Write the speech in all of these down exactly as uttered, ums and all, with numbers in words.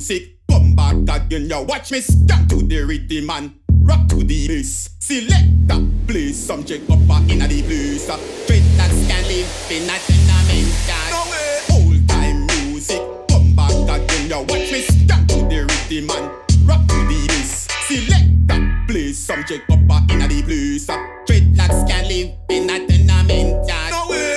music. Come back again, you watch me scan to the rhythm and rock to the bass. Select that place, some check up in the place. Dreadlocks can live in a tenement. No way. Old time music. Come back again, you watch me scan to the rhythm and rock to the bass. Select that place, some check up in the place. Dreadlocks can live in a tenement. No way.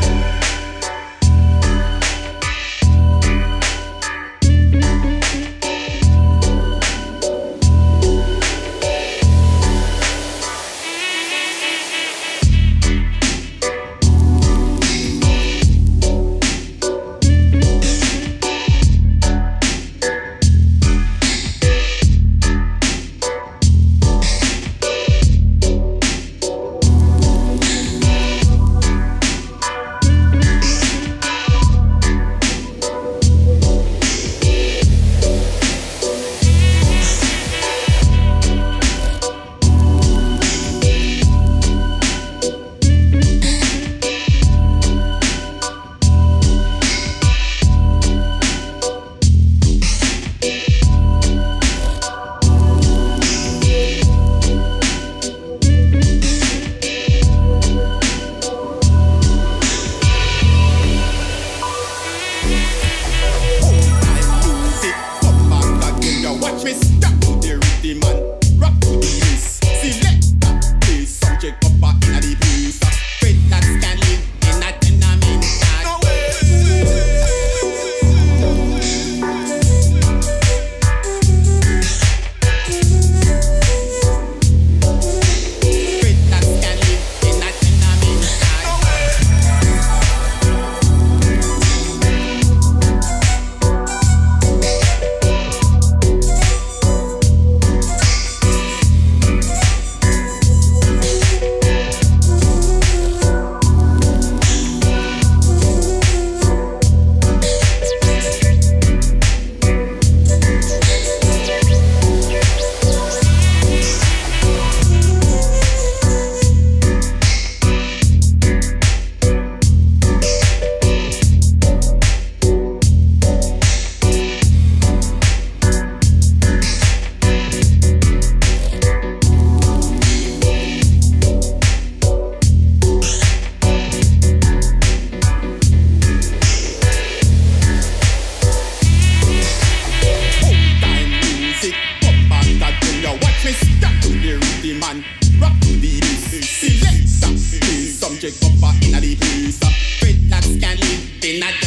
Rock to the bass. Select that bass. Some check up in the place. Dreadlocks can live in a